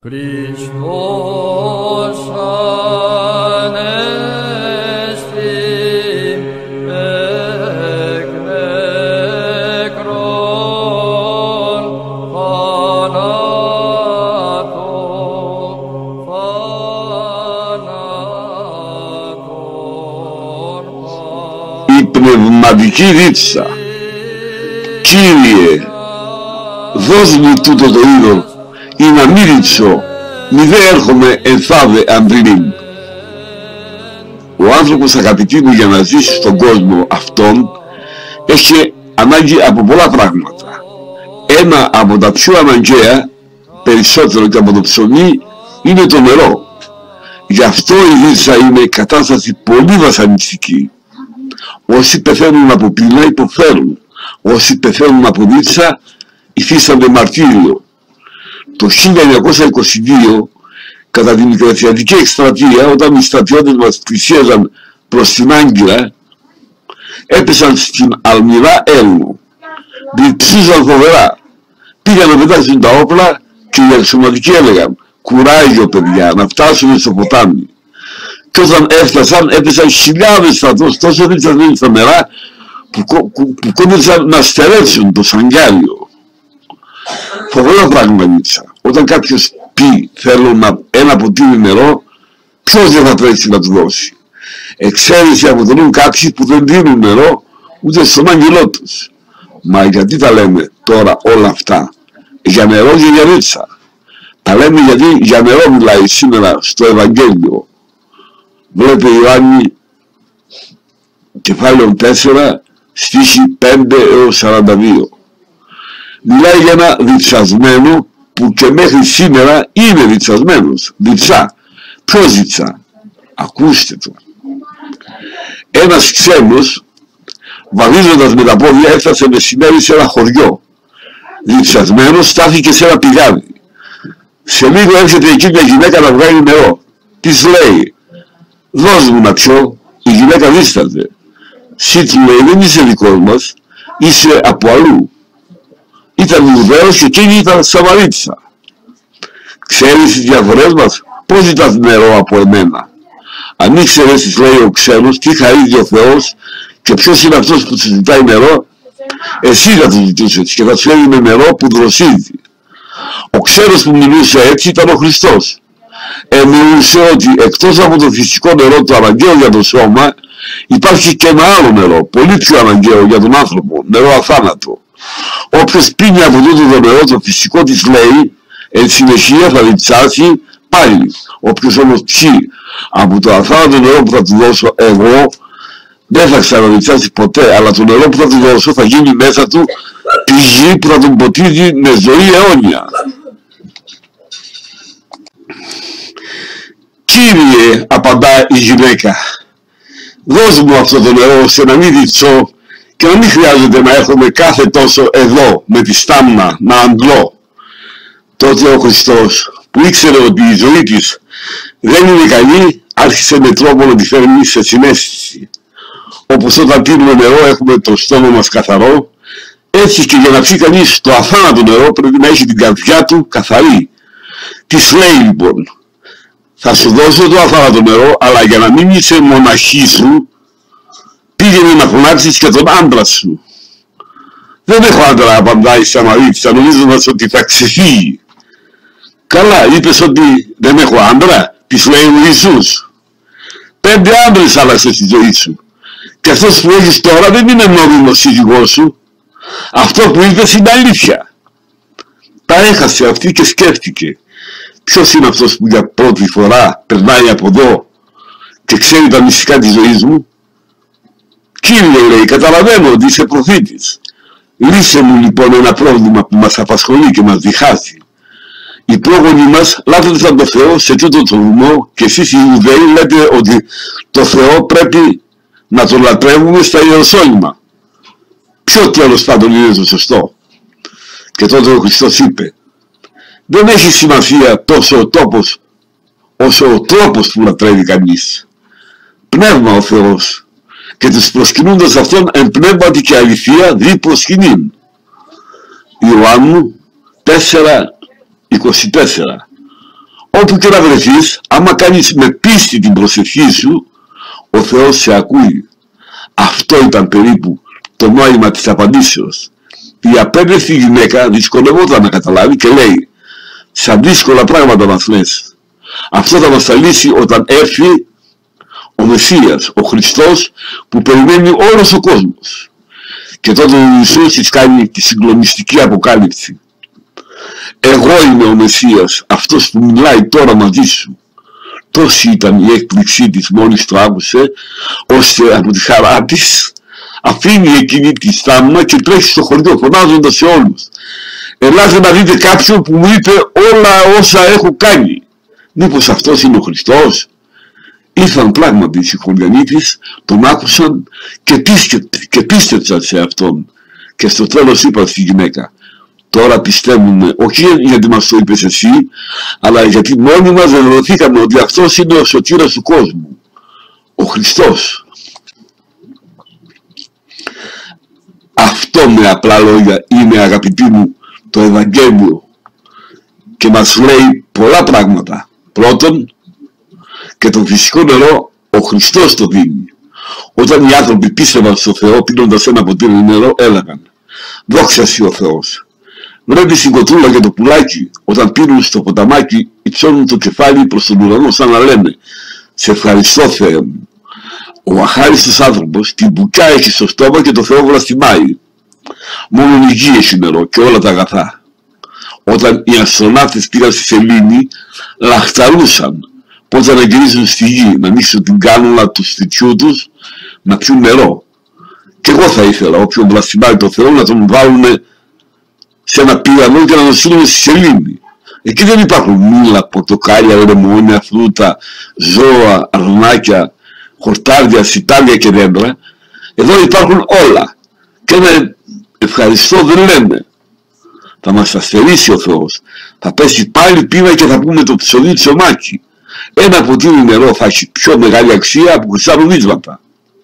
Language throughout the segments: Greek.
Χριστός ανέστη εκ νεκρών Η πνευματική ρίτσα. Κύριε, δώσ' μου τούτο το είδο, ή να μη ρίτσω, μη δε έρχομαι ενθάδε αντρινήν. Ο άνθρωπος, αγαπητοί μου, για να ζήσει στον κόσμο αυτόν, έχει ανάγκη από πολλά πράγματα. Ένα από τα πιο αναγκαία, περισσότερο και από το ψωμί, είναι το νερό. Γι' αυτό η ρίτσα είναι κατάσταση πολύ βασανιστική. Όσοι πεθαίνουν από πείνα υποφέρουν. Όσοι πεθαίνουν από ρίτσα υφίστανται μαρτύριο. Το 1922, κατά την Μικρασιατική εκστρατεία, όταν οι στρατιώτες μας πλησίαζαν προς την Άγκυρα, έπεσαν στην αλμυρά Έλληνο. Διψίζαν φοβερά. Πήγαν να πετάσουν τα όπλα και οι αξιωματικοί έλεγαν «Κουράγιο, παιδιά, να φτάσουμε στο ποτάμι». Και όταν έφτασαν, έπεσαν χιλιάδες στρατός, τόσο ρίτσαν στα νερά που κόντεψαν να στερέψουν το σαγκάλιο. Φοβερό πράγμα ρίτσα. Όταν κάποιος πει θέλω ένα ποτήρι νερό, ποιος δεν θα τρέξει να του δώσει. Εξαίρεση αποτελούν κάποιοι που δεν δίνουν νερό ούτε στον άγγελό τους. Μα γιατί τα λέμε τώρα όλα αυτά? Για νερό και για ρίτσα. Τα λέμε γιατί για νερό μιλάει σήμερα στο Ευαγγέλιο. Βλέπετε Ιωάννη κεφάλαιο 4 στίχη 5 έως 42. Μιλάει για ένα διψασμένο που και μέχρι σήμερα είναι διψασμένος. Διψά. Ποιος διψά? Ακούστε το. Ένας ξένος βαδίζοντας με τα πόδια έφτασε μεσημέρι σε ένα χωριό. Διψασμένος στάθηκε σε ένα πηγάδι. Σε λίγο έρχεται εκεί μια γυναίκα να βγάλει νερό. Της λέει «Δώσ' μου να πιω». Η γυναίκα δίσταται. «Συ», του λέει, «δεν είσαι δικός μας, είσαι από αλλού». Ήταν Ιουδαίος και εκείνη ήταν Σαμαρίτισσα. «Ξέρεις τις διαφορές μας? Πώς ζητάς νερό από εμένα? Αν ήξερες», της λέει ο ξένος, «τι χαρίζει ο Θεός και ποιος είναι αυτός που σου ζητάει νερό, εσύ θα του ζητούσες και θα σου έδινε νερό που δροσίζει». Ο ξένος που μιλούσε έτσι ήταν ο Χριστός. Εννοούσε ότι εκτός από το φυσικό νερό το αναγκαίο για το σώμα, υπάρχει και ένα άλλο νερό, πολύ πιο αναγκαίο για τον άνθρωπο, νερό αθάνατο. Όποιος πίνει από τούτο το νερό, το φυσικό της λέει, εν συνεχεία θα διψάσει πάλι. Όποιος όμως πιει από το αθάνατο νερό που θα του δώσω εγώ, δεν θα ξαναδιψάσει ποτέ, αλλά το νερό που θα του δώσω θα γίνει μέσα του πηγή που θα τον ποτίζει με ζωή αιώνια. «Κύριε», απαντά η γυναίκα, «δώσ' μου αυτό το νερό ώστε να μην διψώ και να μην χρειάζεται να έρχομαι κάθε τόσο εδώ με τη στάμνα να αντλώ». Τότε ο Χριστός, που ήξερε ότι η ζωή της δεν είναι καλή, άρχισε με τρόπο να τη φέρνει σε συναίσθηση. Όπως όταν πίνουμε νερό έχουμε το στόμα μας καθαρό, έτσι και για να πιει κανείς το αθάνατο νερό πρέπει να έχει την καρδιά του καθαρή. Της λέει λοιπόν, «Θα σου δώσω το αθάνατο νερό, αλλά για να μην είσαι μοναχή σου, πήγαινε να φωνάξεις και τον άντρα σου». «Δεν έχω άντρα», απαντάει η Σαμαρίτισσα, νομίζοντας ότι θα ξεφύγει. «Καλά, είπες ότι δεν έχω άντρα», της λέει ο Ιησούς. «5 άντρες άλλαξες στη ζωή σου και αυτός που έχεις τώρα δεν είναι νόμιμος σύζυγός σου. Αυτό που είπες είναι αλήθεια». Τα έχασε αυτή και σκέφτηκε. Ποιος είναι αυτός που για πρώτη φορά περνάει από εδώ και ξέρει τα μυστικά της ζωής μου? «Κύριε», λέει, «καταλαβαίνω ότι είσαι προφήτης. Λύσε μου λοιπόν ένα πρόβλημα που μας απασχολεί και μας διχάζει. Οι πρόγονοι μας λάτρεψαν το Θεό σε τούτο το βουνό και εσείς οι Ιουδαίοι λέτε ότι το Θεό πρέπει να τον λατρεύουμε στα Ιεροσόλυμα. Ποιο τέλος πάντων είναι το σωστό?» Και τότε ο Χριστός είπε, «Δεν έχει σημασία τόσο ο τόπος όσο ο τρόπος που λατρεύει κανείς. Πνεύμα ο Θεός και τους προσκυνούντας αυτόν εν πνεύματι και αληθεία δι προσκυνήν». Ιωάννου 4:24. Όπου και να βρεθείς, άμα κάνεις με πίστη την προσευχή σου, ο Θεός σε ακούει. Αυτό ήταν περίπου το νόημα της απαντήσεως. Η απέμπευτη γυναίκα δυσκολευόταν να καταλάβει και λέει: σαν δύσκολα πράγματα μας λες. Αυτό θα μας τα λύσει όταν έρθει ο Μεσσίας, ο Χριστός που περιμένει όλος ο κόσμος. Και τότε ο Ιησούς της κάνει τη συγκλονιστική αποκάλυψη. Εγώ είμαι ο Μεσσίας, αυτός που μιλάει τώρα μαζί σου. Τόση ήταν η έκπληξή της μόλις το άκουσε, ώστε από τη χαρά της αφήνει εκείνη τη στάμνα και τρέχει στο χωριό φωνάζοντας σε όλους: ελάτε να δείτε κάποιον που μου είπε όλα όσα έχω κάνει. Μήπως αυτός είναι ο Χριστός? Ήρθαν πράγματι οι συγχωριανοί της, τον άκουσαν και πίστεψαν σε αυτόν. Και στο τέλος είπαν στη γυναίκα: τώρα πιστεύουμε, όχι γιατί μας το είπες εσύ, αλλά γιατί μόνοι μας βεβαιωθήκαμε ότι αυτός είναι ο σωτήρας του κόσμου, ο Χριστός. Αυτό με απλά λόγια είναι, αγαπητοί μου, το Ευαγγέλιο και μας λέει πολλά πράγματα. Πρώτον, και το φυσικό νερό ο Χριστός το δίνει. Όταν οι άνθρωποι πίστευαν στο Θεό πίνοντας ένα ποτήρι νερό, έλεγαν: δόξα σοι ο Θεός. Βλέπεις την κοτρούλα και το πουλάκι, όταν πίνουν στο ποταμάκι, υψώνουν το κεφάλι προς τον ουρανό σαν να λένε: σε ευχαριστώ Θεέ μου. Ο αχάριστος άνθρωπος την μπουκιά έχει στο στόμα και το Θεό βλαστημάει. Μόνο η γη έχει νερό και όλα τα αγαθά. Όταν οι αστροναύτες πήγαν στη σελήνη, λαχταρούσαν πώς να γυρίζουν στη γη, να ανοίξουν την κάνουλα του σπιτιού τους, να πιούν νερό. Και εγώ θα ήθελα όποιον βλαστημάει το Θεό να τον βάλουν σε ένα πύργανο και να τον στείλουν στη σελήνη. Εκεί δεν υπάρχουν μήλα, πορτοκάλια, λεμόνια, φρούτα, ζώα, αρνάκια, χορτάρια, σιτάρια και δέντρα. Εδώ υπάρχουν όλα. Και ένα ευχαριστώ δεν λέμε. Θα μας αστερίσει ο Θεός. Θα πέσει πάλι πείνα και θα πούμε το ψωμί τσομάκι. Ένα ποτήρι νερό θα έχει πιο μεγάλη αξία από χρυσά νομίσματα.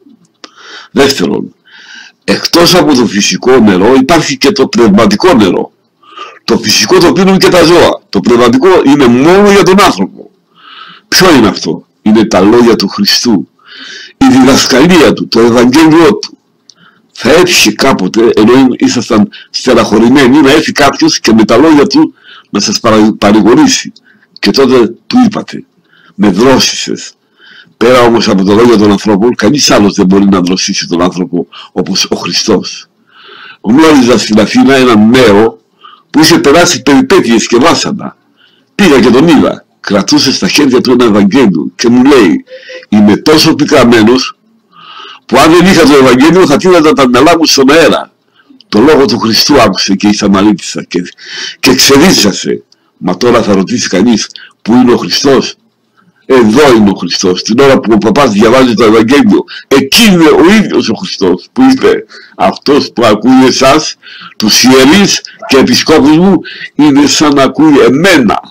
Δεύτερον, εκτός από το φυσικό νερό υπάρχει και το πνευματικό νερό. Το φυσικό το πίνουν και τα ζώα. Το πνευματικό είναι μόνο για τον άνθρωπο. Ποιο είναι αυτό? Είναι τα λόγια του Χριστού, η διδασκαλία του, το Ευαγγέλιο του. Θα έτυχε κάποτε, ενώ ήσασταν στεναχωρημένοι, να έρθει κάποιος και με τα λόγια του να σας παρηγορήσει. Και τότε του είπατε: με δρόσισες. Πέρα όμως από τα λόγια των ανθρώπων, κανείς άλλος δεν μπορεί να δροσίσει τον άνθρωπο όπως ο Χριστός. Γνώριζα στην Αθήνα έναν νέο που είχε περάσει περιπέτειες και βάσανα. Πήγα και τον είδα. Κρατούσε στα χέρια του ένα Ευαγγέλιο και μου λέει: είμαι τόσο πικραμένος που αν δεν είχα το Ευαγγέλιο θα τίνατα τα μυαλά μου στον αέρα. Το λόγο του Χριστού άκουσε και η Σαμαρίτισσα και ξεδίσασε. Μα τώρα θα ρωτήσει κανείς πού είναι ο Χριστός? Εδώ είναι ο Χριστός. Την ώρα που ο παπάς διαβάζει το Ευαγγέλιο, εκεί είναι ο ίδιος ο Χριστός που είπε: αυτός που ακούει εσάς, τους ιερείς και επισκόπους μου, είναι σαν να ακούει εμένα.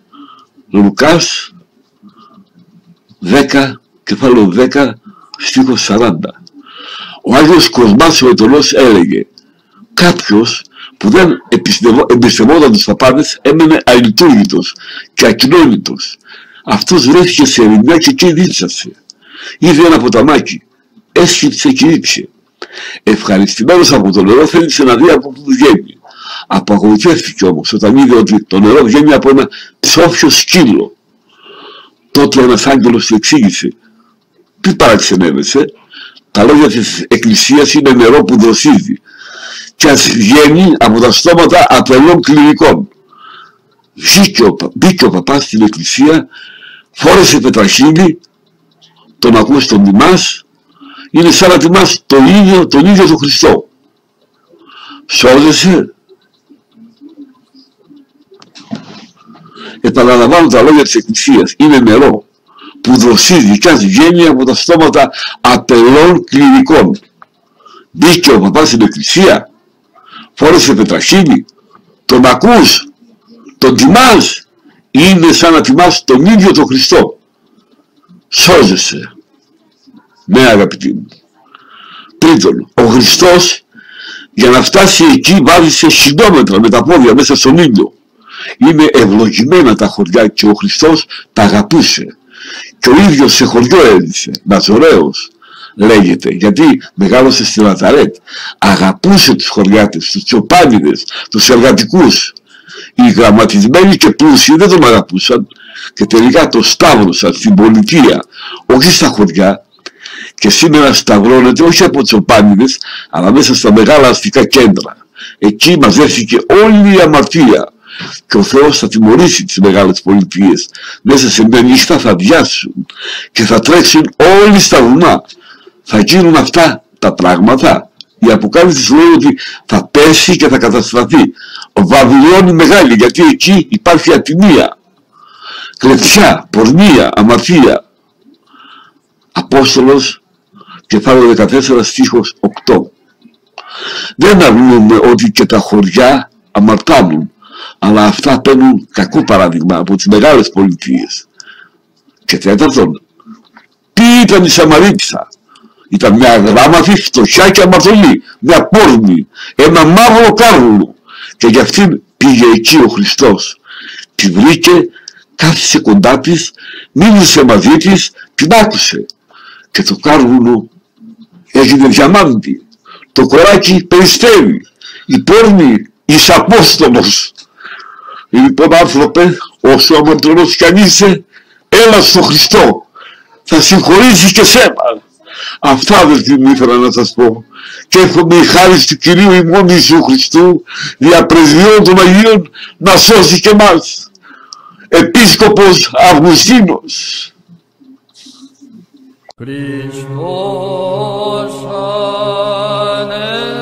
Λουκάς 10, κεφάλαιο 10, στίχος 40. Ο Άγιος Κοσμάς ο Αιτωλός έλεγε: κάποιος που δεν εμπιστευόταν τους παπάδες έμενε αλειτουργητος και ακοινώνητος. Αυτός βρέθηκε σε ερημιά και εκεί δίτσασε. Είδε ένα ποταμάκι, έσχιψε και ήπιε. Ευχαριστημένος από το νερό θέλησε να δει από πού βγαίνει. Απαγοητεύτηκε όμως όταν είδε ότι το νερό βγαίνει από ένα ψόφιο σκύλο. Τότε ένας άγγελος του εξήγησε: τι παραξενεύεσαι? Τα λόγια της Εκκλησίας είναι νερό που δροσίζει και ας βγαίνει από τα στόματα απελών κληρικών. Μπήκε ο παπάς στην Εκκλησία, φόρεσε πετραχύλι, τον ακούς τον τιμάς, είναι σαν να τιμάς τον ίδιο τον Χριστό. Σώζεσαι? Επαναλαμβάνω τα λόγια της Εκκλησίας, είναι νερό που δροσίζει και ας βγαίνει από τα στόματα απελών κληρικών. Μπήκε ο παπάς στην Εκκλησία, φόρεσε πετραχύλι, τον ακούς, τον τιμάς, είναι σαν να τιμάς τον ίδιο τον Χριστό. Σώζεσαι. Ναι, αγαπητοί μου. Τρίτον, ο Χριστός για να φτάσει εκεί βάδισε χιλιόμετρα με τα πόδια μέσα στον ήλιο. Είναι ευλογημένα τα χωριά και ο Χριστός τα αγαπούσε. Και ο ίδιος σε χωριό έζησε, Ναζωραίος λέγεται, γιατί μεγάλωσε στη Ναζαρέτ. Αγαπούσε τους χωριάτες, τους τσοπάνιδες, τους εργατικούς. Οι γραμματισμένοι και πλούσιοι δεν τον αγαπούσαν και τελικά το σταύρωσαν στην πολιτεία, όχι στα χωριά. Και σήμερα σταυρώνεται όχι από τσοπάνιδες, αλλά μέσα στα μεγάλα αστικά κέντρα. Εκεί μαζεύτηκε όλη η αμαρτία. Και ο Θεός θα τιμωρήσει τις μεγάλες πολιτείες. Μέσα σε μια νύχτα θα βιάσουν και θα τρέξουν όλοι στα βουνά. Θα γίνουν αυτά τα πράγματα. Η Αποκάλυψη λέει ότι θα πέσει και θα καταστραφεί. Ο Βαβυλώνη μεγάλη, γιατί εκεί υπάρχει ατιμία, κλεψιά, πορνεία, αμαρτία. Απόστολος, κεφάλαιο 14, στίχος 8. Δεν αρνούμε ότι και τα χωριά αμαρτάνουν, αλλά αυτά παίρνουν κακό παράδειγμα από τις μεγάλες πολιτείες. Και τέταρτον, τι ήταν η Σαμαρίτισσα? Ήταν μια γράμματη, φτωχιά και αμαρτωλή, μια πόρνη, ένα μαύρο κάρβουνο. Και γι' αυτήν πήγε εκεί ο Χριστός. Τη βρήκε, κάθισε κοντά της, μίλησε μαζί της, την άκουσε. Και το κάρβουνο έγινε διαμάντη. Το κοράκι περιστέρι. Η πόρνη εις Απόστολος. Λοιπόν, άνθρωπε, όσο αμαρτωλός κι αν είσαι, έλα στο Χριστό. Θα συγχωρήσει και σένα. Αυτά αδελφοί μου ήθελα να σας πω. Και εύχομαι η χάρις του Κυρίου ημών Ιησού Χριστού, δια πρεσβειών των Αγίων, να σώσει και εμάς. Επίσκοπος Αυγουστίνος. Χριστός ανέ